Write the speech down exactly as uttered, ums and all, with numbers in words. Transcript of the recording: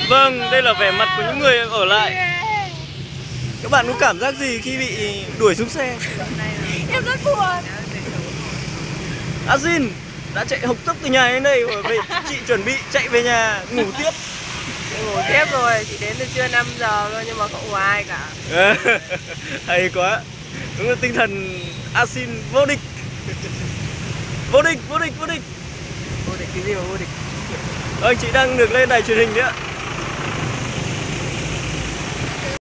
Vâng, đây là vẻ mặt của những người ở lại. Các bạn có cảm giác gì khi bị đuổi xuống xe? Em rất buồn. Azin đã chạy hộc tốc từ nhà đến đây rồi, về chị chuẩn bị chạy về nhà ngủ tiếp. Ngủ tiếp rồi, chỉ đến từ trưa năm giờ thôi nhưng mà không có ai cả. Hay quá. Đúng là tinh thần Azin vô địch. Vô địch, vô địch, vô địch. Vô địch cái gì mà vô địch? Anh chị đang được lên đài truyền hình đấy ạ.